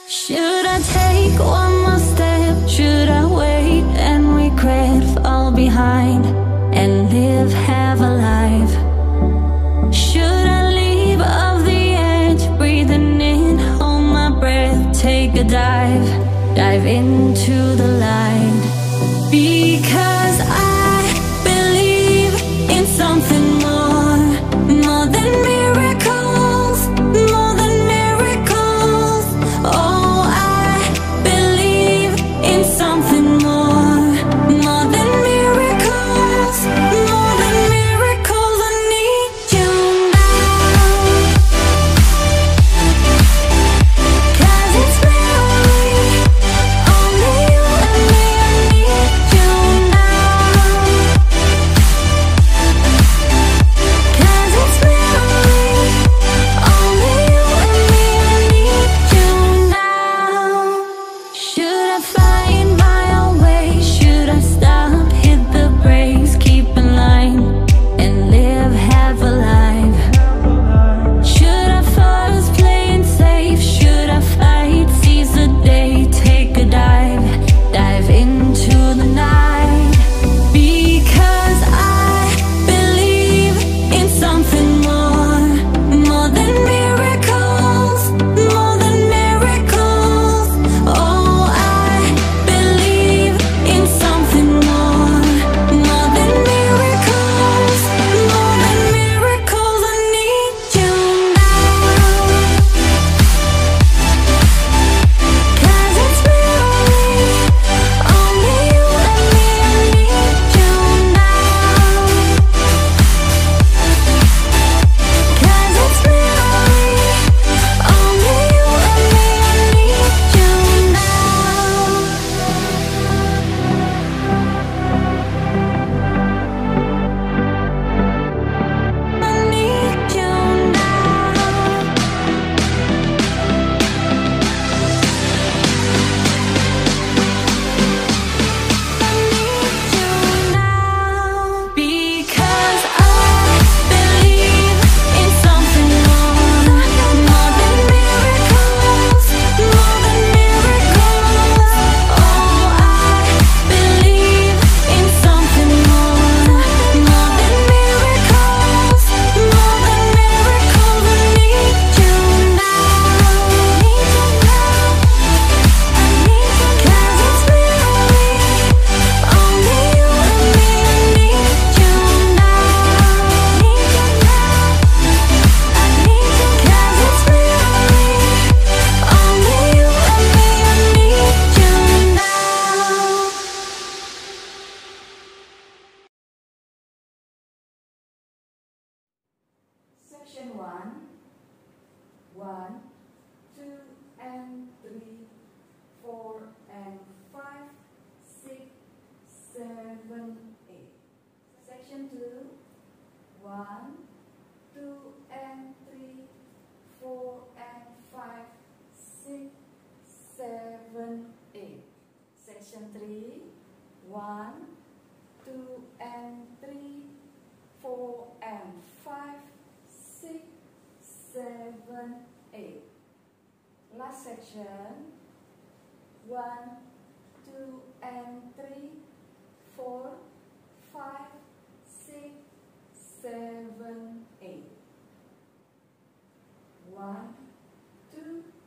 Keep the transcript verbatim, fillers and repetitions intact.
Should I take one more step? Should I wait and regret, fall behind and live half alive? Should I leave off the edge, breathing in, hold my breath, take a dive, dive into the light? Because I believe in something more, more than miracles, more than miracles. Oh, I believe in something more, more than miracles, more than miracles. I need you now, 'cause it's me, only you and me. I need you now, 'cause it's me, only you and me. I need you now. Should I find my own way? Should I stop, hit the brakes, keep in line and live half alive? Should I first play it safe? Should I fight, seize the day, take a dive, dive into the night? Because I believe in something more, more than miracles, more than miracles. Oh, I believe in something more, more than miracles, more than miracles. I need you now, 'cause it's me, only you and me. I need you now, 'cause it's me, only you and me. I need you now. I need you now. I need you now. Because I believe in something more, more than miracles, more than miracles. Oh, I believe in something more, more than miracles, more than miracles. I need you now, need you now. I need you, 'cause it's me, only you and me. I need you now, need you now. I need you, 'cause it's me, only you and me. I need you now. Section one, one, two, and three, four, and five, six, seven, eight. Section two, one, two, and three, four, and five, six, seven, eight. Section three, one, two, and three, four, and five, six, seven, eight. Last section, one, two, and three, four, five, six, seven, eight. One, two,